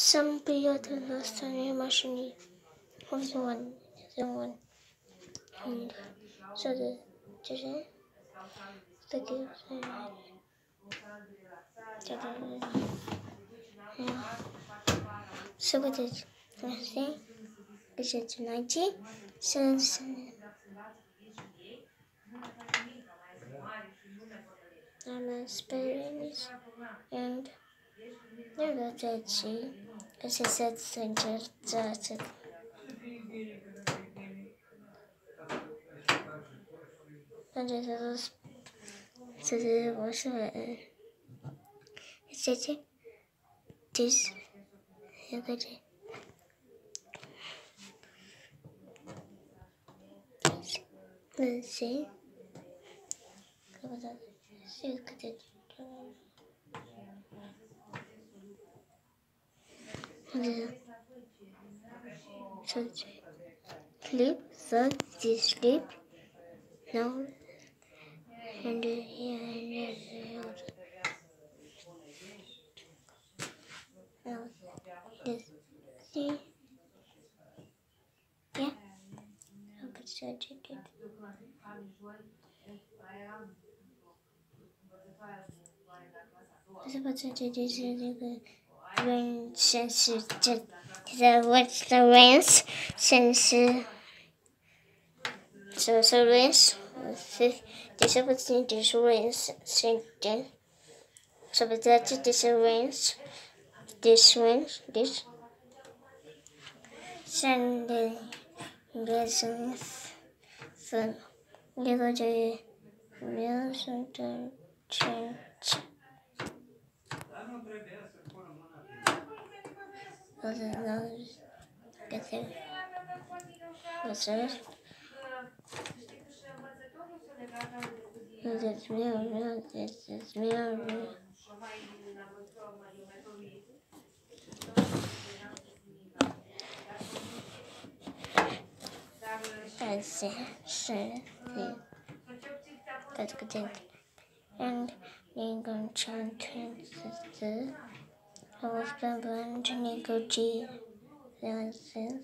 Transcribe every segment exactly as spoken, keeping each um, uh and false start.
Some piloted the stunning machine of the one, the one, and so the children, the kids, so what is nothing? Is it ninety? So, I'm a experience and never did she, as I said, stranger, just and it was so there was a city. This, you could let's see. See, could it? So sleep, so this sleep now and here now this see yeah how could search it what's it is the rain sense the what's the rains sense so so rains this is what's in this rains then so but that's this rains this rains this Sunday lessons fun little day meals and change other knows get there what's that that's real real this is real real I see see that's good and you're going to change the I was going to negotiate the sense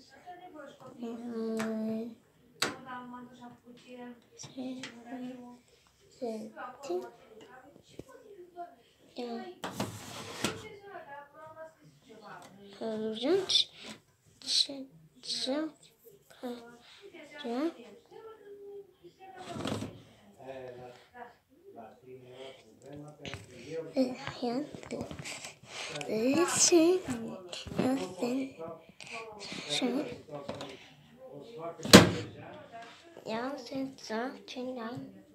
yeah urgent yeah yeah this is nothing so yeah since that